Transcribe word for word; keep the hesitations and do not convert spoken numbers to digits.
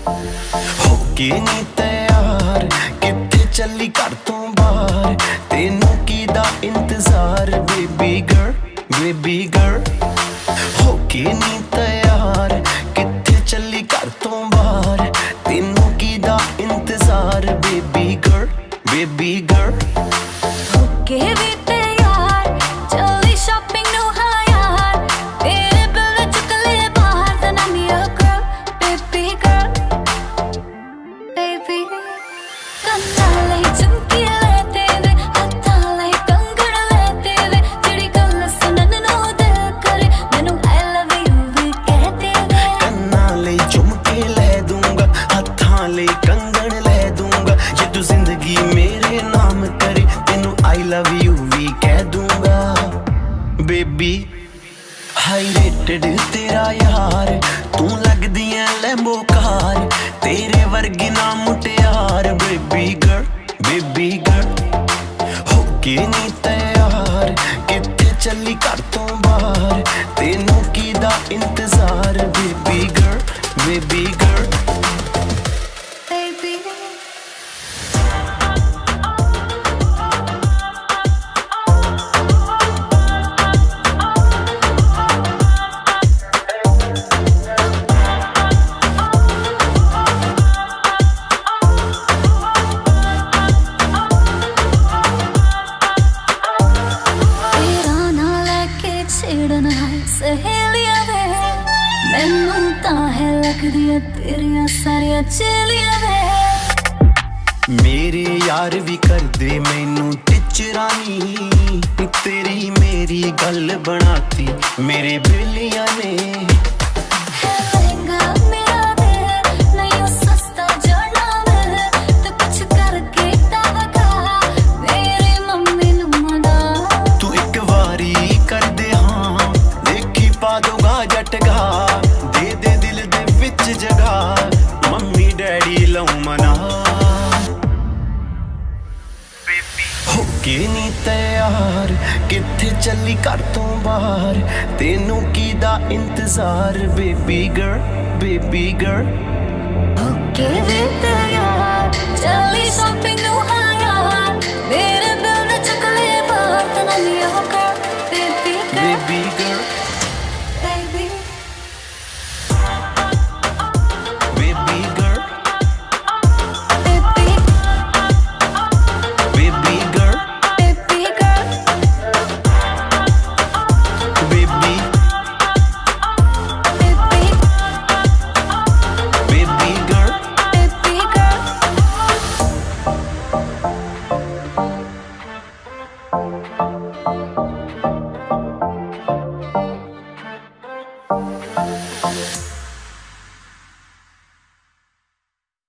होके नी तैयार किथे चली घर तो बाहर, तेनू कीदा इंतजार बेबी गर्ल बेबी गर्ल। होके नी तैयार किथे चली घर तो बाहर, तेनू कीदा इंतजार बेबी गर्ल बेबी गर्ल। होके भी तैयार चली शॉपिंग नु हाँ यार, तेरे बिल चुक ले बाहर then I'm your girl baby girl baby। ਕੰਨਾਂ ਲਈ ਝੁਮਕੀ ਲੈ ਤੇਰੇ, ਹੱਥਾਂ ਲਈ ਕੰਗਣ ਲੈ ਤੇਰੇ, ਜਿਹੜੀ ਗੱਲ ਸੁਣਨ ਨੂੰ ਦਿਲ ਕਰੇ ਮੈਨੂੰ I love you ਵੀ ਕਹਿ ਤੇਰੇ। ਕੰਨਾਂ ਲਈ ਝੁਮਕੇ ਲੈ ਦੂੰਗਾ, ਹੱਥਾਂ ਲਈ ਕੰਗਣ ਲੈ ਦੂੰਗਾ, ਜੇ ਤੂੰ ਜ਼ਿੰਦਗੀ ਮੇਰੇ ਨਾਮ ਕਰੇ ਤੈਨੂੰ I love you ਵੀ ਕਹਿ ਦੂੰਗਾ ਬੇਬੀ। ਹਾਈ ਰੇਟਡ ਤੇਰਾ ਯਾਰ, ਤੂੰ ਲੱਗਦੀ ਐ ਲੈਂਬੋ ਕਾਰ, ਤੇਰੇ ਵਰਗੀ ਨਾ ਮੁਟਿਆਰ ਬੇਬੀ ਗਰਲ ਬੇਬੀ ਗਰਲ। ਹੋਕੇ ਨੀ ਤੈयार ਕਿੱਥੇ ਚੱਲੀ ਘਰ ਤੋਂ ਬਾਹਰ, ਤੈਨੂੰ ਕੀਦਾ ਇੰਤਜ਼ਾਰ baby girl baby girl. baby तेरा ना लेके छेड़ना सहेलियां वे, मैनू तां है लगदियां तेरियां सारियां चेलियां वे। मेरे यार भी करदे मैनू टिचरानी, तेरी मेरी गल बनाती मेरे बेलिया ने। है महंगा मेरा दिल नहीं वो सस्ता जड़ना मिल, तो कुछ करके दगा मेरी मम्मी नू मना। तू एक वारी कर दे हाँ, देखी पा दूंगा जटगा, दे दे दिल दे विच जगह मम्मी डैडी लऊ मना। होके नी तैयार किथे चली घर तो बाहर, तेनू कीदा इंतजार बेबी गर्ल बेबी गर्ल। होके भी तैयार चली शॉपिंग